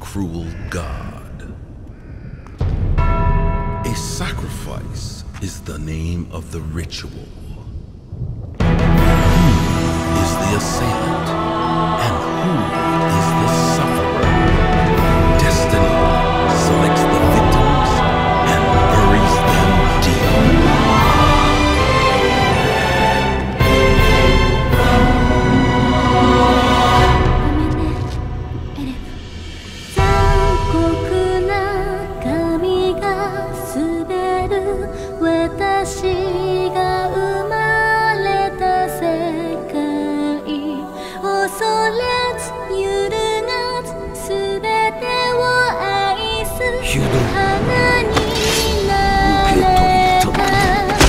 cruel god. A sacrifice is the name of the ritual. Who is the assailant and who is the sufferer? Destiny selects the victims and buries them deep. 私が生まれた世界、恐れず揺るがずすべてを愛す花になれたか。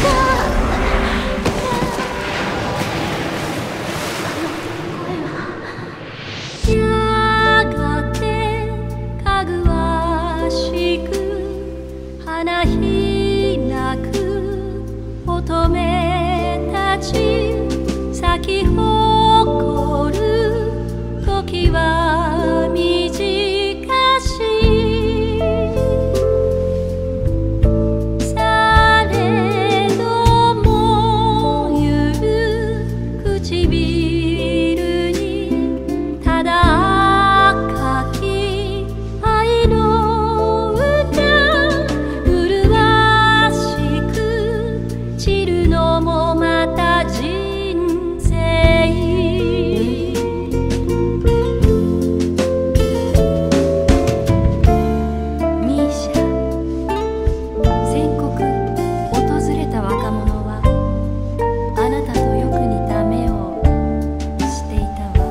やがてかぐわしく花開く乙女たち咲き誇る時は短しされどもゆる唇にただ赤き愛の歌麗しく散るのもまた人生。ミーシャ、全国訪れた若者はあなたとよく似た目をしていたわ。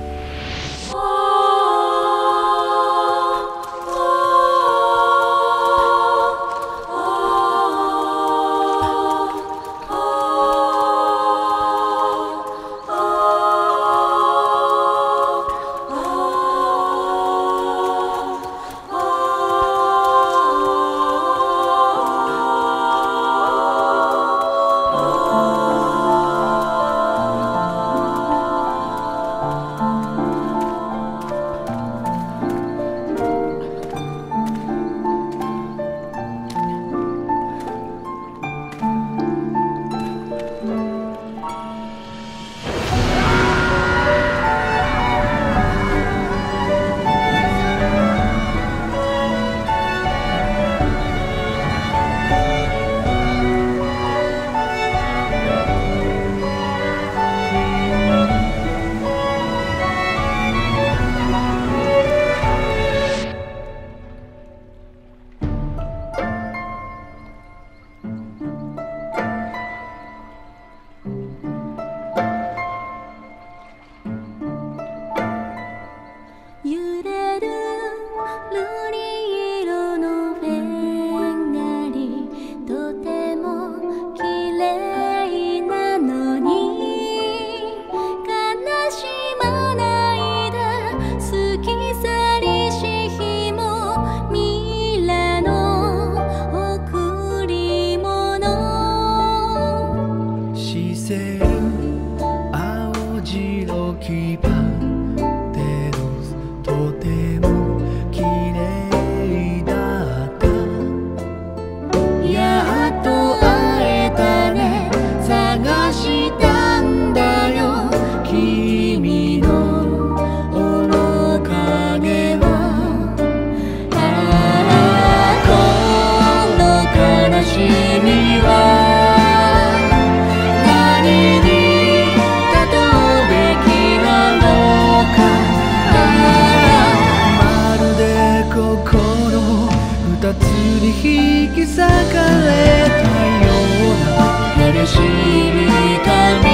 揺れる瑠璃色のベンガリ、とても綺麗なのに悲しまないで過ぎ去りし日もミラの贈り物。 視線青白きパンとても綺麗だった。やっと会えたね、探したんだよ君の面影を。ああ、この悲しみは何に例うべきなのか。二つに引き裂かれたような激しい髪。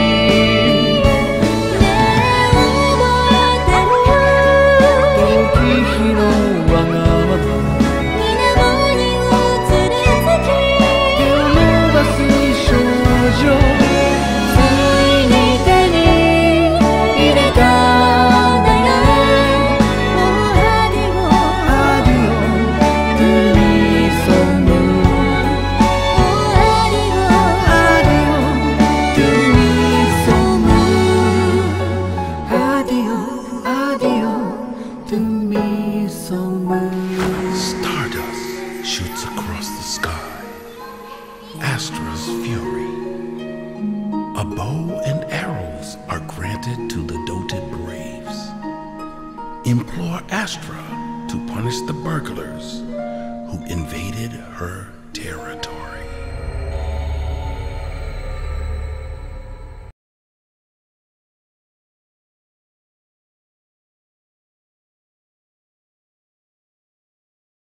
ねえ覚えてる？ 時日のわがまま水面に映りつき shoots across the sky, Astra's fury. A bow and arrows are granted to the doted braves. Implore Astra to punish the burglars who invaded her